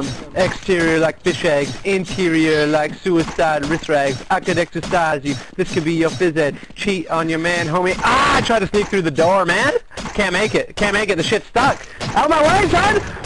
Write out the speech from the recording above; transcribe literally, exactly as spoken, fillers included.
Um, exterior like fish eggs, interior like suicide wrist rags. I could exercise you, this could be your phys ed. Cheat on your man, homie. Ah, I tried to sneak through the door, man. Can't make it, can't make it, the shit's stuck. Out of my way, son!